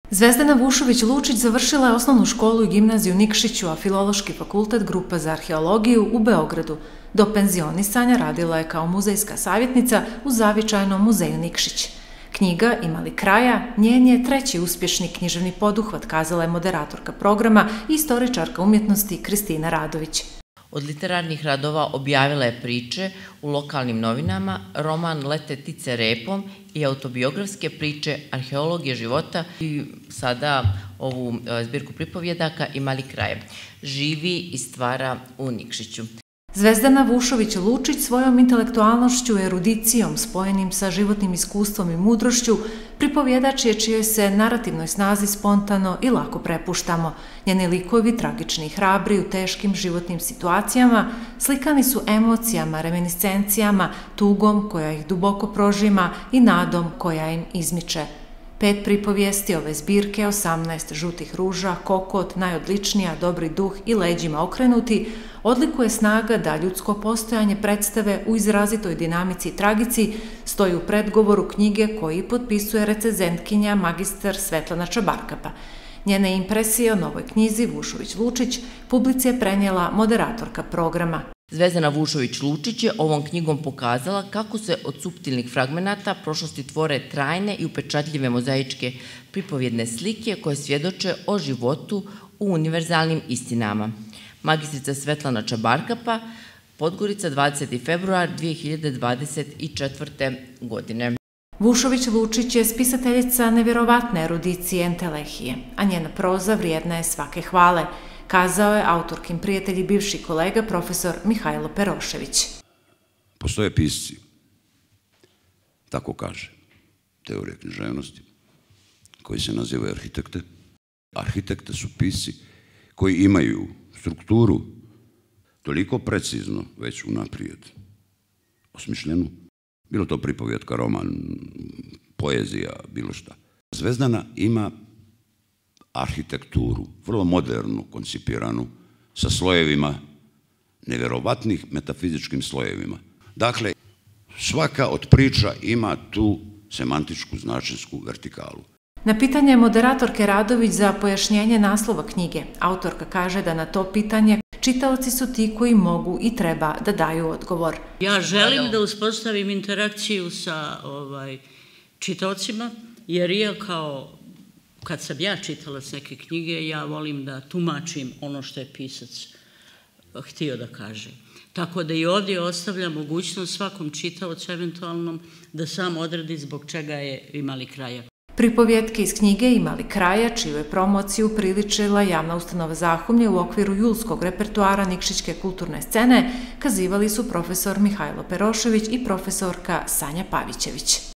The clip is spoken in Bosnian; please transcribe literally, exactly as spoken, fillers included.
Zvezdana Vušović-Lučić završila je osnovnu školu i gimnaziju u Nikšiću, a Filološki fakultet Grupa za arheologiju u Beogradu. Do penzionisanja radila je kao muzejska savjetnica u Zavičajnom muzeju Nikšić. Knjiga Ima li kraja njen je treći uspješni književni poduhvat, kazala je moderatorka programa i istoričarka umjetnosti Kristina Radović. Od literarnih radova objavila je priče u lokalnim novinama, roman Lete ptice repom i autobiografske priče Arheologije života i sada ovu zbirku pripovjedaka Ima li kraja. Živi i stvara u Nikšiću. Zvezdana Vušović-Lučić svojom intelektualnošću i erudicijom spojenim sa životnim iskustvom i mudrošću pripovjedač je čijoj se narativnoj snazi spontano i lako prepuštamo. Njeni likovi, tragični i hrabri u teškim životnim situacijama, slikani su emocijama, reminiscencijama, tugom koja ih duboko prožima i nadom koja im izmiče. Pet pripovijesti ove zbirke, osamnaest žutih ruža, Kokot, Najodličnija, Dobri duh i Leđima okrenuti, odlikuje snaga da ljudsko postojanje predstave u izrazitoj dinamici i tragici stoji u predgovoru knjige koji potpisuje recenzentkinja magistar Svetlana Čabarkapa. Njene impresije o novoj knjizi Vušović-Lučić publici je prenijela moderatorka programa. Zvezdana Vušović-Lučić je ovom knjigom pokazala kako se od suptilnih fragmenata prošlosti tvore trajne i upečatljive mozaičke pripovjedne slike koje svjedoče o životu u univerzalnim istinama. Magistrica Svetlana Čabarkapa, Podgorica, dvadeseti februar dvije hiljade dvadeset četvrte. godine. Vušović-Lučić je spisateljica nevjerovatne erudicije i entelehije, a njena proza vrijedna je svake hvale, kazao je autorkin prijatelj i bivši kolega profesor Mihajlo Perošević. Postoje pisci, tako kaže teorija književnosti, koji se nazivaju arhitekte. Arhitekte su pisci koji imaju strukturu toliko precizno već unaprijed osmišljenu, bilo to pripovjetka, roman, poezija, bilo šta. Zvezdana ima arhitekturu, vrlo modernu, koncipiranu, sa slojevima, nevjerovatnih metafizičkim slojevima. Dakle, svaka od priča ima tu semantičku, značinsku vertikalu. Na pitanje moderatorke Radović za pojašnjenje naslova knjige, autorka kaže da na to pitanje čitaoci su ti koji mogu i treba da daju odgovor. Ja želim da uspostavim interakciju sa čitaocima, jer ja kao kad sam ja čitala neke knjige, ja volim da tumačim ono što je pisac htio da kaže. Tako da i ovdje ostavlja mogućnost svakom čitaocu eventualnom da sam odredi zbog čega je Ima li kraja. Pripovjetke iz knjige Ima li kraja, čiju je promociju priličila javna ustanova Zahumlje u okviru julskog repertoara Nikšićke kulturne scene, kazivali su profesor Mihajlo Perošević i profesorka Sanja Pavićević.